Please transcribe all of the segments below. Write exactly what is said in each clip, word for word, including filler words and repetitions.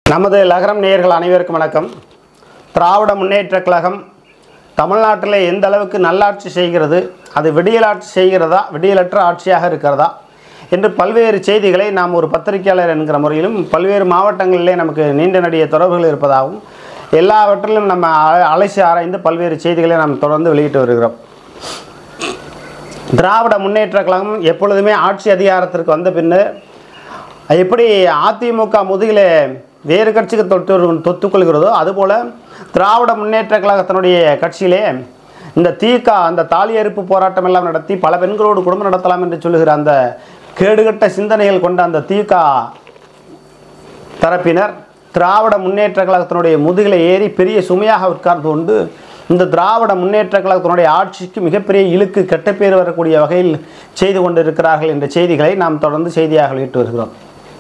நமது லகரம் நேயர்கள் அனைவருக்கும் வணக்கம். திராவிட முன்னேற்றக் கழகம் தமிழ்நாட்டில் எந்த அளவுக்கு நல்லாட்சி செய்கிறது, அது விடியலாட்சி செய்கிறதா, விடியலற்ற ஆட்சியாக இருக்கிறதா என்று பல்வேறு செய்திகளை நாம் ஒரு பத்திரிகையாளர் என்கிற முறையிலும் பல்வேறு மாவட்டங்களிலே நமக்கு நீண்ட நெடிய தொடர்புகள் இருப்பதாகவும் எல்லாவற்றிலும் நம்ம அலசி ஆராய்ந்து பல்வேறு செய்திகளை நாம் தொடர்ந்து வெளியிட்டு வருகிறோம். திராவிட முன்னேற்றக் கழகம் எப்பொழுதுமே ஆட்சி அதிகாரத்திற்கு வந்த பின்னர் எப்படி அதிமுக முதுகிலே வேறு கட்சிக்கு தொட்டு தொத்துக்கொள்கிறதோ அதுபோல் திராவிட முன்னேற்ற கழகத்தினுடைய கட்சியிலே இந்த தீக அந்த தாலி அறுப்பு போராட்டம் எல்லாம் நடத்தி பல பெண்களோடு குடும்பம் நடத்தலாம் என்று சொல்லுகிற அந்த கேடுகட்ட சிந்தனைகள் கொண்ட அந்த தீக தரப்பினர் திராவிட முன்னேற்ற கழகத்தினுடைய முதுகிலே ஏறி பெரிய சுமையாக உட்கார்ந்து கொண்டு இந்த திராவிட முன்னேற்ற கழகத்தினுடைய ஆட்சிக்கு மிகப்பெரிய இழுக்கு கெட்டப்பேர் வரக்கூடிய வகையில் செய்து கொண்டிருக்கிறார்கள் என்ற செய்திகளை நாம் தொடர்ந்து செய்தியாக வெளியிட்டு வருகிறோம்.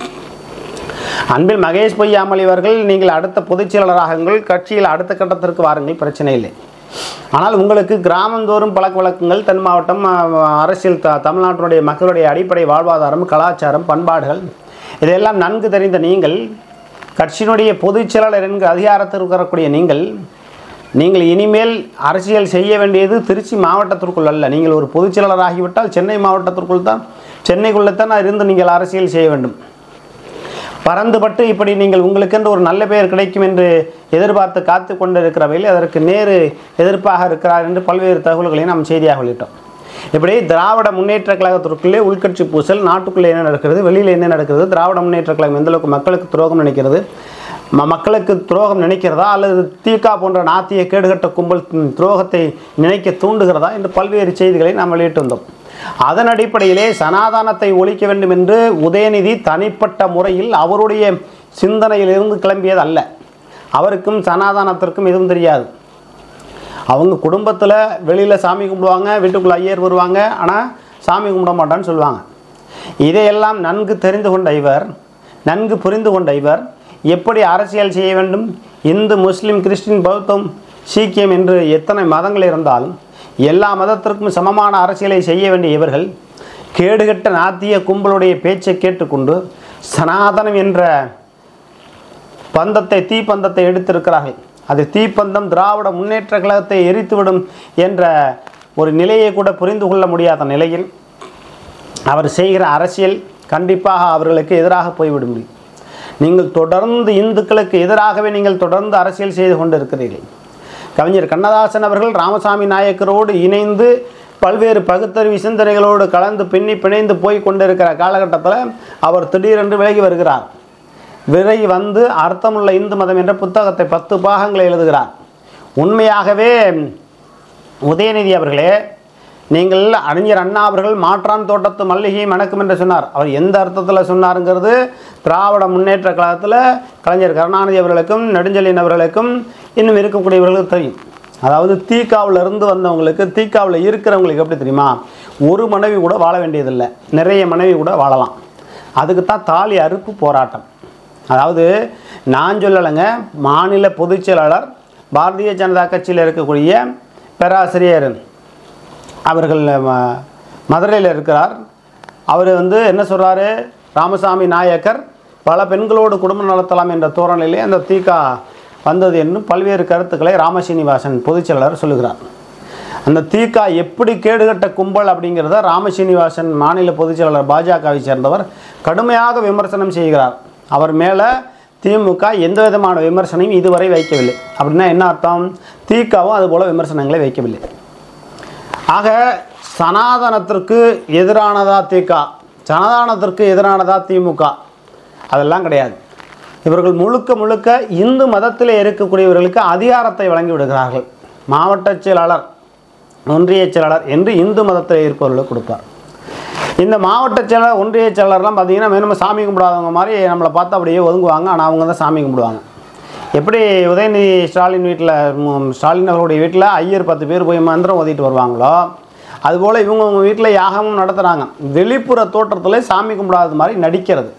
அன்பில் மகேஷ் பொய்யாமொழி அவர்கள், நீங்கள் அடுத்த பொதுச் செயலாளராகுங்கள், கட்சியில் அடுத்த கட்டத்திற்கு வாருங்கள், பிரச்சனை இல்லை. ஆனால் உங்களுக்கு கிராமந்தோறும் பழக்க வழக்கங்கள், தென் மாவட்டம், அரசியல், த தமிழ்நாட்டினுடைய மக்களுடைய அடிப்படை வாழ்வாதாரம், கலாச்சாரம், பண்பாடுகள் இதையெல்லாம் நன்கு தெரிந்த நீங்கள், கட்சியினுடைய பொதுச் செயலாளர் என்கிற அதிகாரத்திற்கு வரக்கூடிய நீங்கள் நீங்கள் இனிமேல் அரசியல் செய்ய வேண்டியது திருச்சி மாவட்டத்திற்குள் அல்ல. நீங்கள் ஒரு பொதுச் செயலாளர் ஆகிவிட்டால் சென்னை மாவட்டத்திற்குள் தான், சென்னைக்குள்ளே தான் இருந்து நீங்கள் அரசியல் செய்ய வேண்டும். பறந்துபட்டு இப்படி நீங்கள் உங்களுக்கென்று ஒரு நல்ல பெயர் கிடைக்கும் என்று எதிர்பார்த்து காத்து கொண்டு இருக்கிறவையில் அதற்கு நேரு எதிர்ப்பாக இருக்கிறார் என்று பல்வேறு தகவல்களையும் நாம் செய்தியாக வெளியிட்டோம். இப்படி திராவிட முன்னேற்ற கழகத்திற்குள்ளே உள்கட்சி பூசல், நாட்டுக்குள்ளே என்ன நடக்கிறது, வெளியில் என்ன நடக்கிறது, திராவிட முன்னேற்ற கழகம் எந்தளவுக்கு மக்களுக்கு துரோகம் நினைக்கிறது, மக்களுக்கு துரோகம் நினைக்கிறதா அல்லது தீகா போன்ற நாத்திய கேடுகட்ட கும்பல் துரோகத்தை நினைக்க தூண்டுகிறதா என்று பல்வேறு செய்திகளை நாம் வெளியிட்டு வந்தோம். அதன் அடிப்படையிலே சனாதனத்தை ஒழிக்க வேண்டும் என்று உதயநிதி தனிப்பட்ட முறையில் அவருடைய சிந்தனையிலிருந்து கிளம்பியது அல்ல. அவருக்கும் சனாதனத்திற்கும் எதுவும் தெரியாது. அவங்க குடும்பத்தில் வெளியில் சாமி கும்பிடுவாங்க, வீட்டுக்குள்ளே ஐயர் வருவாங்க, ஆனால் சாமி கும்பிட மாட்டான்னு சொல்லுவாங்க. இதையெல்லாம் நன்கு தெரிந்து கொண்ட இவர், நன்கு புரிந்து கொண்ட இவர் எப்படி அரசியல் செய்ய வேண்டும், இந்து, முஸ்லீம், கிறிஸ்டின், பௌத்தம், சீக்கியம் என்று எத்தனை மதங்கள் இருந்தாலும் எல்லா மதத்திற்கும் சமமான அரசியலை செய்ய வேண்டிய இவர்கள் கேடுகட்ட நாத்திய கும்பலுடைய பேச்சை கேட்டுக்கொண்டு சனாதனம் என்ற பந்தத்தை, தீப்பந்தத்தை எடுத்திருக்கிறார்கள். அது தீப்பந்தம் திராவிட முன்னேற்ற கழகத்தை எரித்துவிடும் என்ற ஒரு நிலையை கூட புரிந்து கொள்ள முடியாத நிலையில் அவர் செய்கிற அரசியல் கண்டிப்பாக அவர்களுக்கு எதிராக போய்விட முடியும். நீங்கள் தொடர்ந்து இந்துக்களுக்கு எதிராகவே நீங்கள் தொடர்ந்து அரசியல் செய்து கொண்டு இருக்கிறீர்கள். கவிஞர் கண்ணதாசன் அவர்கள் ராமசாமி நாயக்கரோடு இணைந்து பல்வேறு பகுத்தறிவு சிந்தனைகளோடு கலந்து பின்னி பிணைந்து போய் கொண்டிருக்கிற காலகட்டத்தில் அவர் திடீரென்று விலகி வருகிறார். விலகி வந்து அர்த்தமுள்ள இந்து மதம் என்ற புத்தகத்தை பத்து பாகங்களை எழுதுகிறார். உண்மையாகவே உதயநிதி அவர்களே, நீங்கள் அறிஞர் அண்ணா அவர்கள் மாற்றான் தோட்டத்து மல்லிகை மணக்கும் என்று சொன்னார். அவர் எந்த அர்த்தத்தில் சொன்னாருங்கிறது திராவிட முன்னேற்ற கழகத்தில் கலைஞர் கருணாநிதி அவர்களுக்கும் நெடுஞ்செழியன் அவர்களுக்கும் இன்னும் இருக்கக்கூடியவர்களுக்கு தெரியும். அதாவது தீகாவில் இருந்து வந்தவங்களுக்கு, தீகாவில் இருக்கிறவங்களுக்கு எப்படி தெரியுமா, ஒரு மனைவி கூட வாழ வேண்டியதில்லை, நிறைய மனைவி கூட வாழலாம். அதுக்கு தான் தாலி அறுப்பு போராட்டம். அதாவது நான் சொல்லலைங்க, மாநில பொதுச் செயலாளர் பாரதிய ஜனதா கட்சியில் இருக்கக்கூடிய பேராசிரியர் அவர்கள் மதுரையில் இருக்கிறார். அவர் வந்து என்ன சொல்கிறாரு, ராமசாமி நாயக்கர் பல பெண்களோடு குடும்பம் நடத்தலாம் என்ற தோரணையிலே அந்த தீகா வந்தது என்னும் பல்வேறு கருத்துக்களை ராமசீனிவாசன் பொதுச் செயலாளர் சொல்லுகிறார். அந்த தீகா எப்படி கேடுகட்ட கும்பல் அப்படிங்கிறத ராமசீனிவாசன் மாநில பொதுச் செயலாளர் பாஜகவை சேர்ந்தவர் கடுமையாக விமர்சனம் செய்கிறார். அவர் மேலே திமுக எந்த விதமான விமர்சனையும் இதுவரை வைக்கவில்லை. அப்படின்னா என்ன அர்த்தம், தீகாவும் அதுபோல் விமர்சனங்களை வைக்கவில்லை. ஆக சனாதனத்திற்கு எதிரானதா தீகா, சனாதனத்திற்கு எதிரானதா திமுக, அதெல்லாம் கிடையாது. இவர்கள் முழுக்க முழுக்க இந்து மதத்தில் இருக்கக்கூடியவர்களுக்கு அதிகாரத்தை வழங்கி விடுகிறார்கள். மாவட்ட செயலாளர், ஒன்றிய செயலாளர் என்று இந்து மதத்தில் இருப்பவர்களுக்கு கொடுப்பார். இந்த மாவட்ட செயலாளர், ஒன்றிய செயலாளர்லாம் பார்த்திங்கன்னா வேணும் சாமி கும்பிடாதவங்க மாதிரி நம்மளை பார்த்து அப்படியே ஒதுங்குவாங்க. ஆனால் அவங்க தான் சாமி கும்பிடுவாங்க. எப்படி உதயநிதி ஸ்டாலின் வீட்டில், ஸ்டாலின் அவர்களுடைய வீட்டில் ஐயர் பத்து பேர் போய் மந்திரம் ஓதிட்டு வருவாங்களோ, அதுபோல் இவங்க உங்கள் வீட்டில் யாகமும் நடத்துகிறாங்க. வெளிப்புற தோற்றத்தில் சாமி கும்பிடாத மாதிரி நடிக்கிறது.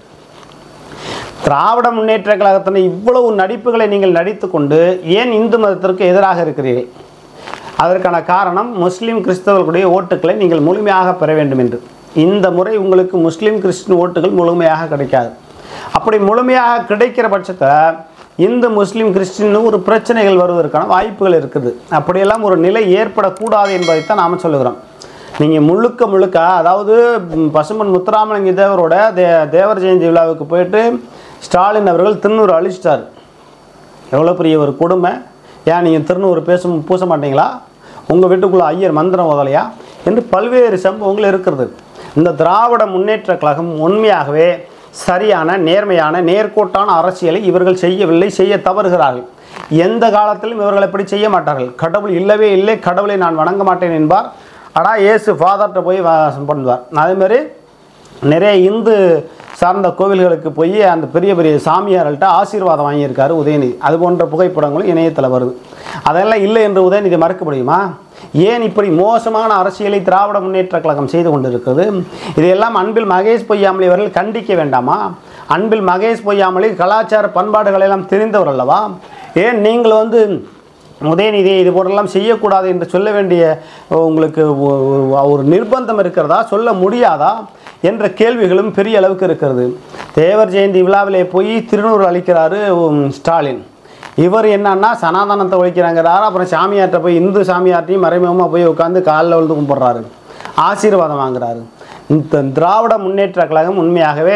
திராவிட முன்னேற்ற கழகத்தின் இவ்வளவு நடிப்புகளை நீங்கள் நடித்து கொண்டு ஏன் இந்து மதத்திற்கு எதிராக இருக்கிறீர்கள்? அதற்கான காரணம் முஸ்லீம் கிறிஸ்தவர்களுடைய ஓட்டுக்களை நீங்கள் முழுமையாக பெற வேண்டும் என்று. இந்த முறை உங்களுக்கு முஸ்லீம் கிறிஸ்டின் ஓட்டுகள் முழுமையாக கிடைக்காது. அப்படி முழுமையாக கிடைக்கிற பட்சத்தில் இந்து முஸ்லீம் கிறிஸ்டின் ஒரு பிரச்சனைகள் வருவதற்கான வாய்ப்புகள் இருக்குது. அப்படியெல்லாம் ஒரு நிலை ஏற்படக்கூடாது என்பதைத்தான் நாம் சொல்லுகிறோம். நீங்கள் முழுக்க முழுக்க அதாவது பசும்பொன் முத்துராமலிங்க தேவரோட தே தேவர் ஜெயந்தி விழாவுக்கு போயிட்டு ஸ்டாலின் அவர்கள் திருநூறு அழிச்சிட்டார். எவ்வளோ பெரிய ஒரு கொடுமை! ஏன் நீங்கள் திருநூறு பேசும் பூச மாட்டீங்களா? உங்கள் வீட்டுக்குள்ளே ஐயர் மந்திரம் ஓதலையா என்று பல்வேறு சம்பவங்கள் இருக்கிறது. இந்த திராவிட முன்னேற்ற கழகம் உண்மையாகவே சரியான நேர்மையான நேர்கோட்டான அரசியலை இவர்கள் செய்யவில்லை, செய்ய தவறுகிறார்கள். எந்த காலத்திலும் இவர்கள் எப்படி செய்ய மாட்டார்கள். கடவுள் இல்லவே இல்லை, கடவுளை நான் வணங்க மாட்டேன் என்பார். ஆனால் இயேசு ஃபாதர்கிட்ட போய் பண்ணுவார். அதேமாதிரி நிறைய இந்து சார்ந்த கோவில்களுக்கு போய் அந்த பெரிய பெரிய சாமியார்கள்ட்ட ஆசீர்வாதம் வாங்கியிருக்காரு உதயநிதி. அது போன்ற புகைப்படங்களும் இணையத்தில் வருது. அதெல்லாம் இல்லை என்று உதயநிதி மறுக்க முடியுமா? ஏன் இப்படி மோசமான அரசியலை திராவிட முன்னேற்ற கழகம் செய்து கொண்டிருக்கிறது? இதையெல்லாம் அன்பில் மகேஷ் பொய்யாமொழி அவர்கள் கண்டிக்க வேண்டாமா? அன்பில் மகேஷ் பொய்யாமொழி கலாச்சார பண்பாடுகளை எல்லாம் தெரிந்தவர் அல்லவா? ஏன் நீங்கள் வந்து உதயநிதியை இது போன்றெல்லாம் செய்யக்கூடாது என்று சொல்ல வேண்டிய உங்களுக்கு ஒரு நிர்பந்தம் இருக்கிறதா? சொல்ல முடியாதா என்ற கேள்விகளும் பெரிய அளவுக்கு இருக்கிறது. தேவர் ஜெயந்தி விழாவிலே போய் திருநூறு அளிக்கிறாரு ஸ்டாலின். இவர் என்னன்னா சனாதனத்தை ஒழிக்கிறாங்கிறாரு. அப்புறம் சாமியார்ட்ட போய் இந்து சாமியார்ட்டையும் மறைமுகமாக போய் உட்காந்து காலில் விழுந்து கும்பிட்றாரு, ஆசீர்வாதம் வாங்குறாரு. இந்த திராவிட முன்னேற்ற கழகம் உண்மையாகவே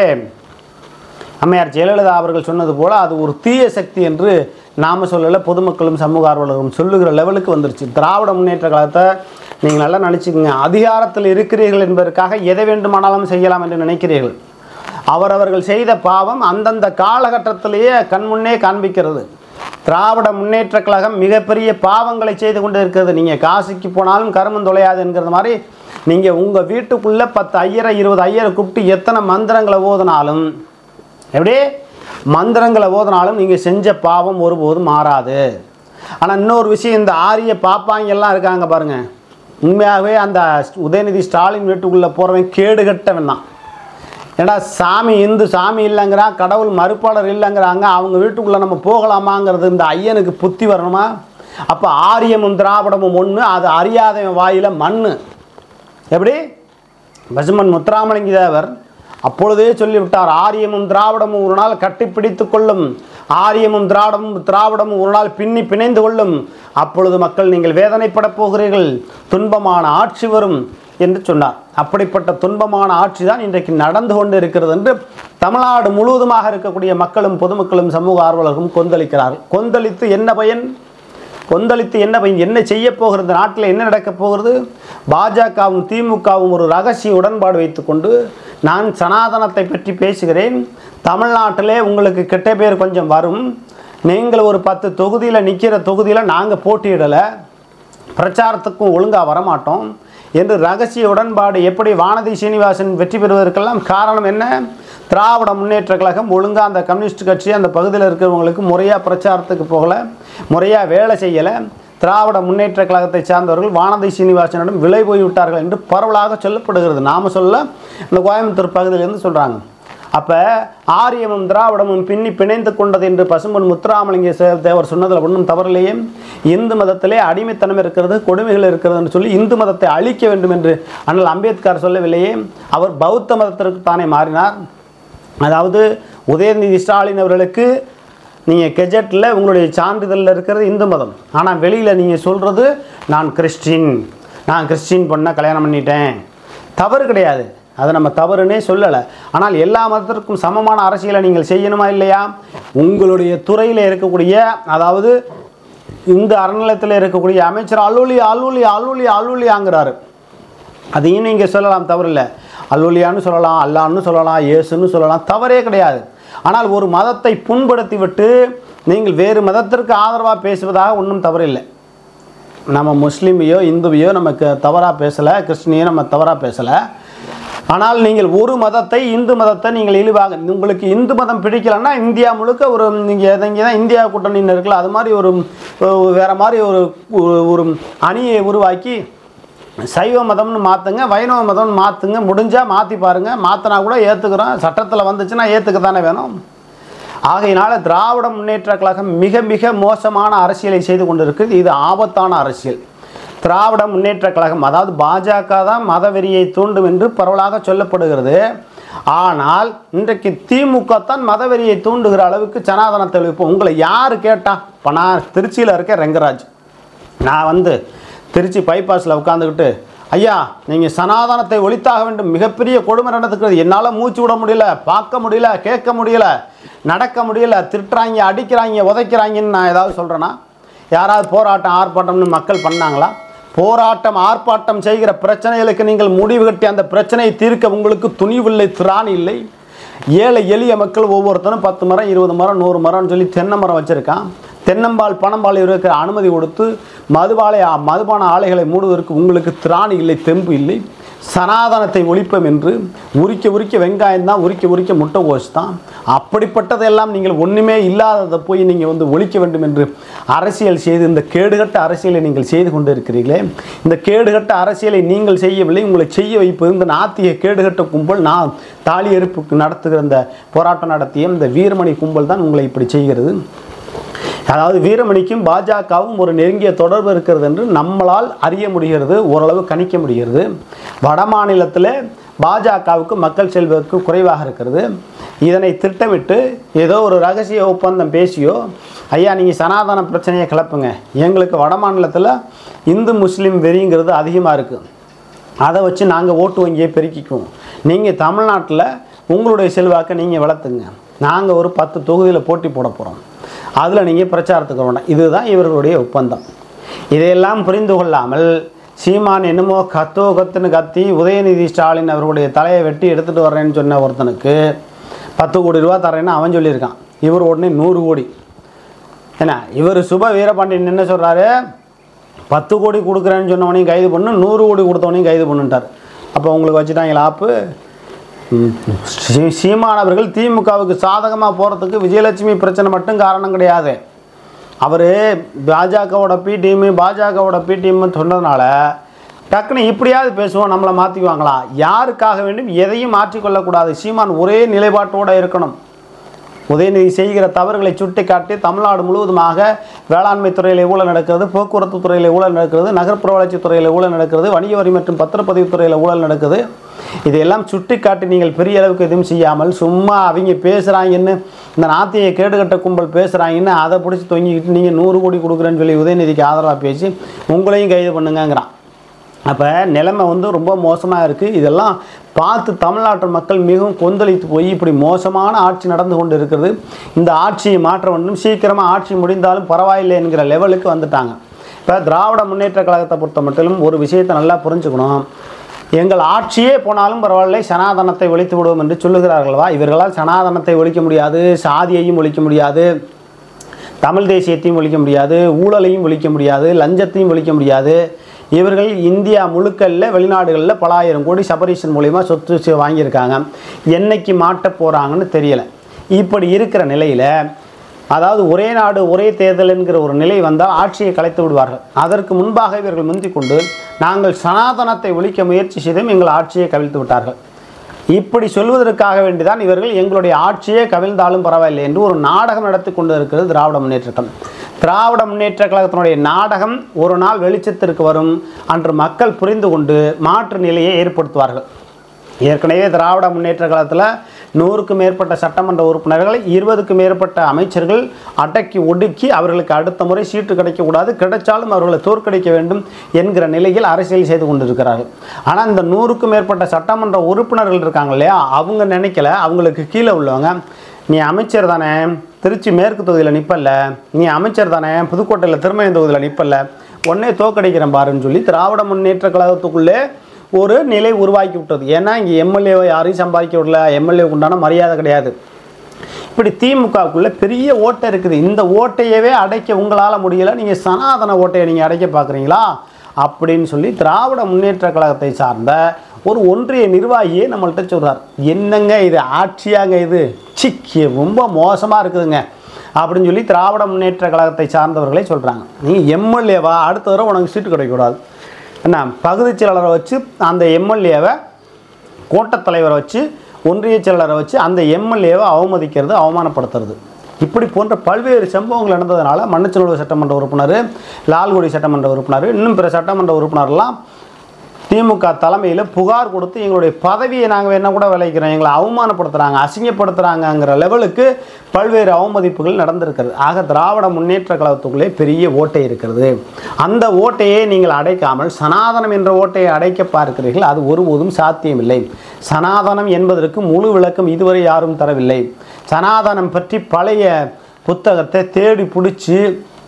அம்மையார் ஜெயலலிதா அவர்கள் சொன்னது போல் அது ஒரு தீய சக்தி என்று நாம் சொல்லலை, பொதுமக்களும் சமூக ஆர்வலர்களும் சொல்லுகிற லெவலுக்கு வந்துருச்சு. திராவிட முன்னேற்ற கழகத்தை நீங்கள் நல்லா நினச்சிக்கோங்க. அதிகாரத்தில் இருக்கிறீர்கள் என்பதற்காக எதை வேண்டுமானாலும் செய்யலாம் என்று நினைக்கிறீர்கள். அவரவர்கள் செய்த பாவம் அந்தந்த காலகட்டத்திலேயே கண்முன்னே காண்பிக்கிறது. திராவிட முன்னேற்ற கழகம் மிகப்பெரிய பாவங்களை செய்து கொண்டு இருக்கிறது. நீங்கள் காசிக்கு போனாலும் கருமம் தொலையாது என்கிறது மாதிரி நீங்கள் உங்கள் வீட்டுக்குள்ளே பத்து ஐயரை இருபது ஐயரை கூப்பிட்டு எத்தனை மந்திரங்களை ஓதினாலும் எப்படி மந்திரங்களை ஓதினாலும் நீங்கள் செஞ்ச பாவம் ஒருபோதும் மாறாது. ஆனால் இன்னொரு விஷயம், இந்த ஆரிய பாப்பாங்க எல்லாம் இருக்காங்க பாருங்கள், உண்மையாகவே அந்த உதயநிதி ஸ்டாலின் வீட்டுக்குள்ளே போகிறவன் கேடுகட்டவன் தான். ஏன்னா சாமி இந்து சாமி இல்லைங்கிறான், கடவுள் மறுப்பாளர் இல்லைங்கிறாங்க. அவங்க வீட்டுக்குள்ளே நம்ம போகலாமாங்கிறது இந்த ஐயனுக்கு புத்தி வரணுமா? அப்போ ஆரியமும் திராவிடமும் ஒன்று, அது அறியாதவன் வாயில் மண். எப்படி பசுமன் முத்துராமலிங்க தேவர் அப்பொழுதே சொல்லிவிட்டார், ஆரியமும் திராவிடமும் ஒரு நாள் கட்டிப்பிடித்து கொள்ளும், ஆரியமும் திராவிடமும் திராவிடமும் ஒரு நாள் பின்னி பிணைந்து கொள்ளும், அப்பொழுது மக்கள் நீங்கள் வேதனைப்பட போகிறீர்கள், துன்பமான ஆட்சி வரும் என்று சொன்னார். அப்படிப்பட்ட துன்பமான ஆட்சி தான் இன்றைக்கு நடந்து கொண்டு இருக்கிறது என்று தமிழ்நாடு முழுவதுமாக இருக்கக்கூடிய மக்களும் பொதுமக்களும் சமூக ஆர்வலர்களும் கொந்தளிக்கிறார்கள். கொந்தளித்து என்ன பயன்? கொந்தளித்து என்ன பயன்? என்ன செய்ய போகிறது? நாட்டில் என்ன நடக்கப் போகிறது? பாஜகவும் திமுகவும் ஒரு ரகசிய உடன்பாடு வைத்துக்கொண்டு நான் சனாதனத்தை பற்றி பேசுகிறேன், தமிழ்நாட்டிலே உங்களுக்கு கெட்ட பேர் கொஞ்சம் வரும், நீங்கள் ஒரு பத்து தொகுதியில் நிற்கிற தொகுதியில் நாங்கள் போட்டியிடலை, பிரச்சாரத்துக்கும் ஒழுங்காக வரமாட்டோம் என்று ரகசிய உடன்பாடு. எப்படி வானதி சீனிவாசன் வெற்றி பெறுவதற்கெல்லாம் காரணம் என்ன? திராவிட முன்னேற்ற கழகம் ஒழுங்காக அந்த கம்யூனிஸ்ட் கட்சி அந்த பகுதியில் இருக்கிறவங்களுக்கு முறையாக பிரச்சாரத்துக்கு போகலை, முறையாக வேலை செய்யலை. திராவிட முன்னேற்ற கழகத்தை சார்ந்தவர்கள் வானதி சீனிவாசனிடம் விலை போய்விட்டார்கள் என்று பரவலாக சொல்லப்படுகிறது. நாம் சொல்ல இந்த கோயம்புத்தூர் பகுதியிலேருந்து சொல்கிறாங்க. அப்போ ஆரியமும் திராவிடமும் பின்னி பிணைந்து கொண்டது என்று பசும்பொன் முத்துராமலிங்க தேவர் சொன்னதில் ஒன்றும் தவறில்லையே. இந்து மதத்திலே அடிமைத்தனம் இருக்கிறது, கொடுமைகள் இருக்கிறது என்று சொல்லி இந்து மதத்தை அழிக்க வேண்டும் என்று அண்ணல் அம்பேத்கர் சொல்லவில்லையே. அவர் பௌத்த மதத்திற்கு தானே மாறினார். அதாவது உதயநிதி ஸ்டாலின் அவர்களுக்கு நீங்கள் கெஜெட்டில் உங்களுடைய சான்றிதழில் இருக்கிறது இந்து மதம், ஆனால் வெளியில் நீங்கள் சொல்கிறது நான் கிறிஸ்டின், நான் கிறிஸ்டின் பொண்ணை கல்யாணம் பண்ணிட்டேன். தவறு கிடையாது, அதை நம்ம தவறுனே சொல்லலை. ஆனால் எல்லா மதத்திற்கும் சமமான அரசியலை நீங்கள் செய்யணுமா இல்லையா? உங்களுடைய துறையில் இருக்கக்கூடிய, அதாவது இந்த அறநிலையத்தில் இருக்கக்கூடிய அமைச்சர் அல்லூலி அல்லூலி அல்லூலி அல்லூலியாங்கிறாரு, அதையும் நீங்கள் சொல்லலாம், தவறு இல்லை. அல்லூலியான்னு சொல்லலாம், அல்லான்னு சொல்லலாம், இயேசுன்னு சொல்லலாம், தவறே கிடையாது. ஆனால் ஒரு மதத்தை புண்படுத்தி விட்டு நீங்கள் வேறு மதத்திற்கு ஆதரவாக பேசுவதாக ஒன்றும் தவறில்லை. நம்ம முஸ்லீமையோ இந்துவையோ நமக்கு தவறாக பேசலை, கிறிஸ்டினையோ நம்ம தவறாக பேசலை. ஆனால் நீங்கள் ஒரு மதத்தை, இந்து மதத்தை நீங்கள் இழிவாக, உங்களுக்கு இந்து மதம் பிடிக்கலைன்னா இந்தியா முழுக்க ஒரு நீங்கள் எதங்க தான் இந்தியா கூட்டணின்னு இருக்குல்ல, அது மாதிரி ஒரு வேறு மாதிரி ஒரு ஒரு அணியை உருவாக்கி சைவ மதம்னு மாற்றுங்க, வைணவ மதம்னு மாற்றுங்க, முடிஞ்சால் மாற்றி பாருங்கள். மாற்றினா கூட ஏற்றுக்கிறோம், சட்டத்தில் வந்துச்சுன்னா ஏற்றுக்க தானே வேணும். ஆகையினால திராவிட முன்னேற்ற கழகம் மிக மிக மோசமான அரசியலை செய்து கொண்டிருக்குது. இது ஆபத்தான அரசியல். திராவிட முன்னேற்ற கழகம், அதாவது பாஜக தான் மதவெறியை தூண்டும் என்று பரவலாக சொல்லப்படுகிறது. ஆனால் இன்றைக்கு திமுக தான் மதவெறியை தூண்டுகிற அளவுக்கு சனாதனத்தை ஒழிப்போம். உங்களை யார் கேட்டா? இப்போ நான் திருச்சியில் இருக்கேன், ரெங்கராஜ். நான் வந்து திருச்சி பைபாஸில் உட்காந்துக்கிட்டு, ஐயா நீங்கள் சனாதனத்தை ஒழித்தாக வேண்டும், மிகப்பெரிய கொடுமை நடந்துக்கிறது, என்னால் மூச்சு விட முடியல, பார்க்க முடியல, கேட்க முடியல, நடக்க முடியல, திட்டுறாங்க, அடிக்கிறாங்க, உதைக்கிறாங்கன்னு நான் ஏதாவது சொல்கிறேன்னா? யாராவது போராட்டம் ஆர்ப்பாட்டம்னு மக்கள் பண்ணாங்களா? போராட்டம் ஆர்ப்பாட்டம் செய்கிற பிரச்சனைகளுக்கு நீங்கள் முடிவு கட்டி அந்த பிரச்சனையை தீர்க்க உங்களுக்கு துணிவில்லை, திராணி இல்லை. ஏழை எளிய மக்கள் ஒவ்வொருத்தரும் பத்து மரம் இருபது மரம் நூறு மரம்னு சொல்லி தென்னை மரம் வச்சுருக்கான். தென்னம்பால் பணம்பால் இருக்கிற அனுமதி கொடுத்து மதுபாலை மதுபான ஆலைகளை மூடுவதற்கு உங்களுக்கு திராணி இல்லை, தெம்பு இல்லை. சனாதனத்தை ஒழிப்போம் என்று உரிக்க உரிக்க வெங்காயம் தான், உரிக்க உரிக்க முட்டை கோஸ் தான். அப்படிப்பட்டதெல்லாம் நீங்கள் ஒன்றுமே இல்லாததை போய் நீங்கள் வந்து ஒழிக்க வேண்டும் என்று அரசியல் செய்து இந்த கேடுகட்ட அரசியலை நீங்கள் செய்து கொண்டு இருக்கிறீர்களே. இந்த கேடுகட்ட அரசியலை நீங்கள் செய்யவில்லை, உங்களை செய்ய வைப்பது இந்த நாத்திய கேடுகட்ட கும்பல். நான் தாலி எரிப்புக்கு நடத்துகிற இந்த போராட்டம் நடத்திய இந்த வீரமணி கும்பல் தான் உங்களை இப்படி செய்கிறது. அதாவது வீரமணிக்கும் பாஜகவும் ஒரு நெருங்கிய தொடர்பு இருக்கிறது என்று நம்மளால் அறிய முடிகிறது, ஓரளவு கணிக்க முடிகிறது. வட மாநிலத்தில் பாஜகவுக்கு மக்கள் செல்வதற்கு குறைவாக இருக்கிறது. இதனை திட்டமிட்டு ஏதோ ஒரு ரகசிய ஒப்பந்தம் பேசியோ, ஐயா நீங்கள் சனாதன பிரச்சனையை கிளப்புங்க, எங்களுக்கு வட மாநிலத்தில் இந்து முஸ்லீம் வெறிங்கிறது அதிகமாக இருக்குது, அதை வச்சு நாங்கள் ஓட்டு வங்கியை பெருக்கிக்குவோம், நீங்கள் தமிழ்நாட்டில் உங்களுடைய செல்வாக்கை நீங்கள் வளர்த்துங்க, நாங்கள் ஒரு பத்து தொகுதியில் போட்டி போட போகிறோம், அதில் நீங்கள் பிரச்சாரத்துக்கு வரணும். இதுதான் இவர்களுடைய ஒப்பந்தம். இதையெல்லாம் புரிந்து கொள்ளாமல் சீமான் என்னமோ கத்தோ கத்துன்னு கத்தி உதயநிதி ஸ்டாலின் அவர்களுடைய தலையை வெட்டி எடுத்துகிட்டு வர்றேன்னு சொன்ன ஒருத்தனுக்கு பத்து கோடி ரூபா தரேன்னு அவன் சொல்லியிருக்கான். இவர் உடனே நூறு கோடி. ஏன்னா இவர் சுப வீரபாண்டியன் என்ன சொல்கிறாரு, பத்து கோடி கொடுக்குறேன்னு சொன்னவனையும் கைது பண்ணு, நூறு கோடி கொடுத்தவனையும் கைது பண்ணுட்டார். அப்போ உங்களுக்கு வச்சுட்டாங்களா ஆப்பு? சீமானவர்கள் திமுகவுக்கு சாதகமாக போகிறதுக்கு விஜயலட்சுமி பிரச்சனை மட்டும் காரணம் கிடையாது. அவர் பாஜகவோட பிடிஎம் பாஜகவோட பிடிஎம் சொன்னதுனால டக்குன்னு இப்படியாவது பேசுவோம், நம்மளை மாற்றிக்குவாங்களா? யாருக்காக வேண்டும் எதையும் மாற்றிக்கொள்ளக்கூடாது. சீமான் ஒரே நிலைப்பாட்டோடு இருக்கணும். உதயநிதி செய்கிற தவறுகளை சுட்டி காட்டி தமிழ்நாடு முழுவதுமாக வேளாண்மை துறையில் ஊழல் நடக்கிறது, போக்குவரத்து துறையில் ஊழல் நடக்கிறது, நகர்ப்புற வளர்ச்சி துறையில் ஊழல் நடக்கிறது, வணிக வரி மற்றும் பத்திரப்பதிவு துறையில் ஊழல் நடக்குது. இதையெல்லாம் சுட்டி காட்டி நீங்கள் பெரிய அளவுக்கு எதுவும் செய்யாமல் சும்மா அவங்க பேசுகிறாங்கன்னு, இந்த நாத்தியை கேடுகட்ட கும்பல் பேசுகிறாங்கன்னு அதை பிடிச்சி தொங்கிக்கிட்டு நீங்கள் நூறு கோடி கொடுக்குறேன்னு சொல்லி உதயநிதிக்கு ஆதரவாக பேசி உங்களையும் கைது பண்ணுங்கிறான். அப்போ நிலைமை வந்து ரொம்ப மோசமாக இருக்குது. இதெல்லாம் பார்த்து தமிழ்நாட்டு மக்கள் மிகவும் கொந்தளித்து போய் இப்படி மோசமான ஆட்சி நடந்து கொண்டு இருக்கிறது, இந்த ஆட்சியை மாற்ற வேண்டும், சீக்கிரமாக ஆட்சி முடிந்தாலும் பரவாயில்லை என்கிற லெவலுக்கு வந்துட்டாங்க. இப்போ திராவிட முன்னேற்ற கழகத்தை பொறுத்த மட்டும் ஒரு விஷயத்தை நல்லா புரிஞ்சுக்கணும். எங்கள் ஆட்சியே போனாலும் பரவாயில்லை, சனாதனத்தை ஒழித்து விடுவோம் என்று சொல்லுகிறார்கள்வா? இவர்களால் சனாதனத்தை ஒழிக்க முடியாது, சாதியையும் ஒழிக்க முடியாது, தமிழ் தேசியத்தையும் ஒழிக்க முடியாது, ஊழலையும் ஒழிக்க முடியாது, லஞ்சத்தையும் ஒழிக்க முடியாது. இவர்கள் இந்தியா முழுக்கல்ல வெளிநாடுகளில் பல ஆயிரம் கோடி சபரீஷன் மூலிமா சொத்து வாங்கியிருக்காங்க. என்னைக்கு மாட்ட போகிறாங்கன்னு தெரியலை. இப்படி இருக்கிற நிலையில், அதாவது ஒரே நாடு ஒரே தேர்தல் என்கிற ஒரு நிலை வந்தால் ஆட்சியை கலைத்து விடுவார்கள். அதற்கு முன்பாக இவர்கள் முந்திக் கொண்டு நாங்கள் சனாதனத்தை ஒழிக்க முயற்சி செய்தும் எங்கள் ஆட்சியை கவிழ்த்து விட்டார்கள். இப்படி சொல்வதற்காக வேண்டிதான் இவர்கள் எங்களுடைய ஆட்சியே கவிழ்ந்தாலும் பரவாயில்லை என்று ஒரு நாடகம் நடத்தி கொண்டு இருக்கிறது திராவிட முன்னேற்ற கழகம். திராவிட முன்னேற்ற கழகத்தினுடைய நாடகம் ஒரு நாள் வெளிச்சத்திற்கு வரும். அன்று மக்கள் புரிந்து கொண்டு மாற்று நிலையை ஏற்படுத்துவார்கள். ஏற்கனவே திராவிட முன்னேற்ற கழகத்தில் நூறுக்கும் மேற்பட்ட சட்டமன்ற உறுப்பினர்கள், இருபதுக்கும் மேற்பட்ட அமைச்சர்கள் அடக்கி ஒடுக்கி அவர்களுக்கு அடுத்த முறை சீட்டு கிடைக்கக்கூடாது, கிடைச்சாலும் அவர்களை தோற்கடிக்க வேண்டும் என்கிற நிலையில் அரசியல் செய்து கொண்டிருக்கிறார்கள். ஆனால் இந்த நூறுக்கும் மேற்பட்ட சட்டமன்ற உறுப்பினர்கள் இருக்காங்க இல்லையா, அவங்க நினைக்கல, அவங்களுக்கு கீழே உள்ளவங்க, நீ அமைச்சர் தானே திருச்சி மேற்கு தொகுதியில் நிற்பல்ல, நீ அமைச்சர் தானே புதுக்கோட்டையில் திருமயம் தொகுதியில் நிற்பல்ல, உடனே தோற்கடிக்கிறேன் பாருன்னு சொல்லி திராவிட முன்னேற்ற கழகத்துக்குள்ளே ஒரு நிலை உருவாக்கி விட்டது. ஏன்னா இங்கே எம்எல்ஏவை யாரையும் சம்பாதிக்க விடல, எம்எல்ஏவுக்கு உண்டான மரியாதை கிடையாது. இப்படி திமுகவுக்குள்ளே பெரிய ஓட்டை இருக்குது. இந்த ஓட்டையவே அடைக்க உங்களால் முடியலை, நீங்கள் சனாதன ஓட்டையை நீங்கள் அடைக்க பார்க்குறீங்களா அப்படின்னு சொல்லி திராவிட முன்னேற்ற கழகத்தை சார்ந்த ஒரு ஒன்றிய நிர்வாகியே நம்மள்கிட்ட சொல்கிறார். என்னங்க இது ஆட்சியாங்க, இது சிக்கி ரொம்ப மோசமாக இருக்குதுங்க அப்படின்னு சொல்லி திராவிட முன்னேற்ற கழகத்தை சார்ந்தவர்களே சொல்கிறாங்க. நீங்கள் எம்எல்ஏவா அடுத்த தடவை உனக்கு சீட்டு கிடைக்கக்கூடாது, என்ன பகுதி செயலாளரை வச்சு அந்த எம்எல்ஏவை, கோட்டத் தலைவரை வச்சு, ஒன்றிய செயலாளரை வச்சு அந்த எம்எல்ஏவை அவமதிக்கிறது, அவமானப்படுத்துறது, இப்படி போன்ற பல்வேறு சம்பவங்கள் நடந்ததுனால மண்ணச்சநல்லூர் சட்டமன்ற உறுப்பினர், லால்குடி சட்டமன்ற உறுப்பினர், இன்னும் பிற சட்டமன்ற உறுப்பினர்லாம் திமுக தலைமையில் புகார் கொடுத்து எங்களுடைய பதவியை நாங்கள் என்ன கூட விளைக்கிறோம், எங்களை அவமானப்படுத்துகிறாங்க, அசிங்கப்படுத்துகிறாங்கங்கிற லெவலுக்கு பல்வேறு அவமதிப்புகள் நடந்திருக்கிறது. ஆக திராவிட முன்னேற்ற கழகத்துக்குள்ளே பெரிய ஓட்டை இருக்கிறது. அந்த ஓட்டையை நீங்கள் அடைக்காமல் சனாதனம் என்ற ஓட்டையை அடைக்க பார்க்கிறீர்கள். அது ஒருபோதும் சாத்தியமில்லை. சனாதனம் என்பதற்கு முழு விளக்கம் இதுவரை யாரும் தரவில்லை. சனாதனம் பற்றி பழைய புத்தகத்தை தேடி பிடிச்சி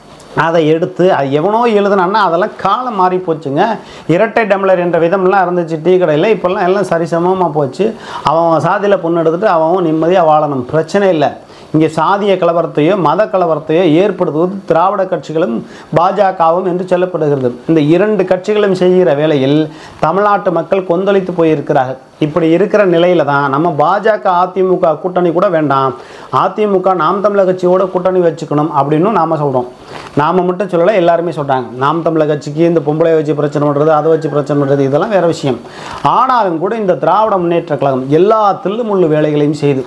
அதை எடுத்து அது எவனோ எழுதுனான்னா அதெல்லாம் காலம் மாறி போச்சுங்க. இரட்டை டம்ளர் என்ற விதம்லாம் இருந்துச்சு டீ கடையில். இப்போல்லாம் எல்லாம் சரிசமமாக போச்சு. அவன் சாதியில் பொண்ணு எடுத்துகிட்டு அவன் நிம்மதியாக வாழணும், பிரச்சனை இல்லை. இங்கே சாதிய கலவரத்தையோ மத கலவரத்தையோ ஏற்படுத்துவது திராவிட கட்சிகளும் பாஜகவும் என்று சொல்லப்படுகிறது. இந்த இரண்டு கட்சிகளும் செய்கிற வேளையில் தமிழ்நாட்டு மக்கள் கொந்தளித்து போயிருக்கிறார்கள். இப்படி இருக்கிற நிலையில தான் நம்ம பாஜக அதிமுக கூட்டணி கூட வேண்டாம், அதிமுக நாம் தமிழர் கட்சியோட கூட்டணி வச்சுக்கணும் அப்படின்னு நாம் சொல்கிறோம். நாம் மட்டும் சொல்லலை, எல்லாருமே சொல்கிறாங்க. நாம் தமிழர் கட்சிக்கு இந்த பொம்பளை வச்சு பிரச்சனை பண்ணுறது, அதை வச்சு பிரச்சனை பண்ணுறது, இதெல்லாம் வேறு விஷயம். ஆனாலும் கூட இந்த திராவிட முன்னேற்ற கழகம் எல்லா தில்லுமுள்ளு வேலைகளையும் செய்து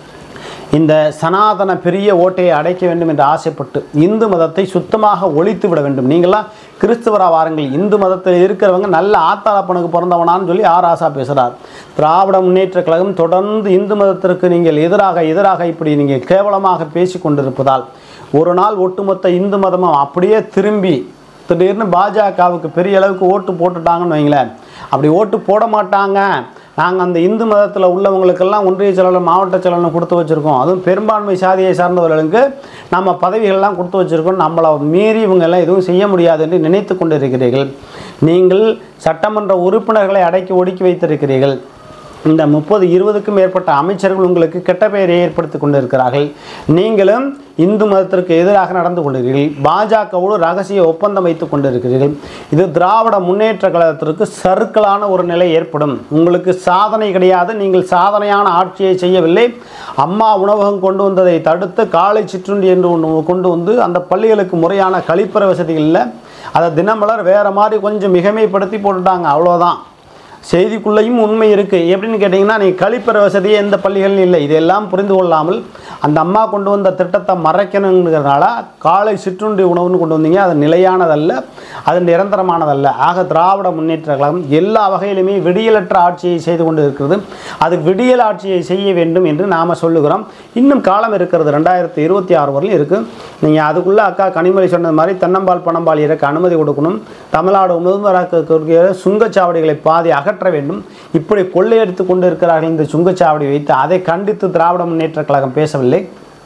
இந்த சனாதன பெரிய ஓட்டையை அடைக்க வேண்டும் என்று ஆசைப்பட்டு இந்து மதத்தை சுத்தமாக ஒழித்து விட வேண்டும். நீங்களாம் கிறிஸ்துவரா வாருங்கள், இந்து மதத்தில் இருக்கிறவங்க நல்ல ஆத்தாளப்பனுக்கு பிறந்தவனான்னு சொல்லி ஆர் ஆசா பேசுகிறார். திராவிட முன்னேற்ற கழகம் தொடர்ந்து இந்து மதத்திற்கு நீங்கள் எதிராக எதிராக இப்படி நீங்கள் கேவலமாக பேசி கொண்டிருப்பதால் ஒரு நாள் ஒட்டுமொத்த இந்து மதமும் அப்படியே திரும்பி திடீர்னு பாஜகவுக்கு பெரிய அளவுக்கு ஓட்டு போட்டுட்டாங்கன்னு வைங்களேன். அப்படி ஓட்டு போட மாட்டாங்க, நாங்கள் அந்த இந்து மதத்தில் உள்ளவங்களுக்கெல்லாம் ஒன்றிய செயலாளர் மாவட்ட செயலாளர் கொடுத்து வச்சுருக்கோம், அதுவும் பெரும்பான்மை சாதியை சார்ந்தவர்களுக்கு நம்ம பதவிகள்லாம் கொடுத்து வச்சுருக்கோம், நம்மளை மீறி இவங்க எல்லாம் எதுவும் செய்ய முடியாது என்று நினைத்து கொண்டு இருக்கிறீர்கள். நீங்கள் சட்டமன்ற உறுப்பினர்களை அடக்கி ஒடுக்கி வைத்திருக்கிறீர்கள். இந்த முப்பது இருபதுக்கும் மேற்பட்ட அமைச்சர்கள் உங்களுக்கு கெட்ட பெயரை ஏற்படுத்தி கொண்டிருக்கிறார்கள். நீங்களும் இந்து மதத்திற்கு எதிராக நடந்து கொண்டிருக்கிறீர்கள். பாஜகவோடு ரகசிய ஒப்பந்தம் வைத்து கொண்டிருக்கிறீர்கள். இது திராவிட முன்னேற்ற கழகத்திற்கு சறுக்கலான ஒரு நிலை ஏற்படும். உங்களுக்கு சாதனை கிடையாது, நீங்கள் சாதனையான ஆட்சியை செய்யவில்லை. அம்மா உணவகம் கொண்டு வந்ததை தடுத்து காலை சிற்றுண்டி என்று ஒன்று கொண்டு வந்து அந்த பள்ளிகளுக்கு முறையான கழிப்பறை வசதிகள் இல்லை. அதை தினமலர் வேறு மாதிரி கொஞ்சம் மிகைமைப்படுத்தி போட்டுட்டாங்க, அவ்வளோதான். செய்திக்குள்ளேயும் உண்மை இருக்குது. எப்படின்னு கேட்டிங்கன்னா, நீங்கள் கழிப்பறை வசதியே எந்த பள்ளிகளும் இல்லை. இதெல்லாம் புரிந்து கொள்ளாமல் அந்த அம்மா கொண்டு வந்த திட்டத்தை மறைக்கணுங்கிறதுனால காலை சிற்றுண்டி உணவுன்னு கொண்டு வந்தீங்க. அது நிலையானதல்ல, அது நிரந்தரமானதல்ல. ஆக திராவிட முன்னேற்ற கழகம் எல்லா வகையிலுமே விடியலற்ற ஆட்சியை செய்து கொண்டு இருக்கிறது. அது விடியல் ஆட்சியை செய்ய வேண்டும் என்று நாம் சொல்லுகிறோம். இன்னும் காலம் இருக்கிறது, ரெண்டாயிரத்தி இருபத்தி ஆறு வரையிலும் இருக்குது. நீங்கள் அதுக்குள்ளே அக்கா கனிமொழி சொன்னது மாதிரி தென்னம்பால் பணம்பால் இறக்க அனுமதி கொடுக்கணும், தமிழ்நாடு முதல்வராக சுங்கச்சாவடிகளை பாதி அகற்ற வேண்டும். இப்படி கொள்ளையடித்து கொண்டு இருக்கிறார்கள் இந்த சுங்கச்சாவடி வைத்து. அதை கண்டித்து திராவிட முன்னேற்ற கழகம் பேசவில்லை.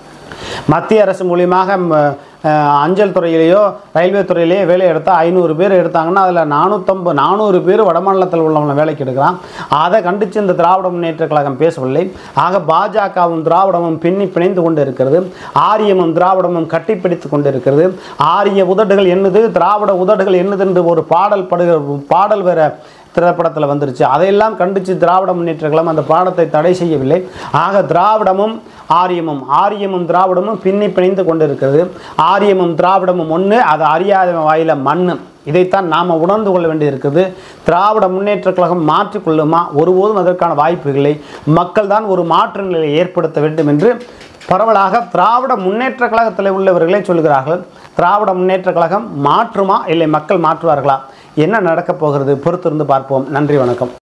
மத்திய அரசு மூலியமாக அஞ்சல் துறையிலேயோ ரயில்வே துறையிலேயோ வேலை எடுத்தால் ஐநூறு பேர் எடுத்தாங்கன்னா அதில் நானூற்றம்பது நானூறு பேர் வடமாநிலத்தில் உள்ளவங்களை வேலைக்கு எடுக்கிறான். அதை கண்டித்து இந்த திராவிட முன்னேற்ற கழகம் பேசவில்லை. ஆக பாஜகவும் திராவிடமும் பின்னி பிணைந்து கொண்டு இருக்கிறது. ஆரியமும் திராவிடமும் கட்டிப்பிடித்து கொண்டு இருக்கிறது. ஆரிய உதடுகள் என்னது, திராவிட உதடுகள் என்னது என்று ஒரு பாடல் படுகிற பாடல் வேற திரைப்படத்தில் வந்துருச்சு. அதையெல்லாம் கண்டித்து திராவிட முன்னேற்ற கழகம் அந்த பாடத்தை தடை செய்யவில்லை. ஆக திராவிடமும் ஆரியமும் ஆரியமும் திராவிடமும் பின்னி பிணைந்து கொண்டு இருக்கிறது. ஆரியமும் திராவிடமும் ஒன்று, அது அறியாத வாயில மண்ணு. இதைத்தான் நாம் உணர்ந்து கொள்ள வேண்டியிருக்கிறது. திராவிட முன்னேற்ற கழகம் மாற்றிக்கொள்ளுமா? ஒருபோதும் அதற்கான வாய்ப்பு இல்லை. மக்கள் தான் ஒரு மாற்று நிலையை ஏற்படுத்த வேண்டும் என்று பரவலாக திராவிட முன்னேற்ற கழகத்தில் உள்ளவர்களே சொல்கிறார்கள். திராவிட முன்னேற்ற கழகம் மாற்றுமா, இல்லை மக்கள் மாற்றுவார்களா? என்ன நடக்கப் போகிறது? பொறுத்திருந்து பார்ப்போம். நன்றி, வணக்கம்.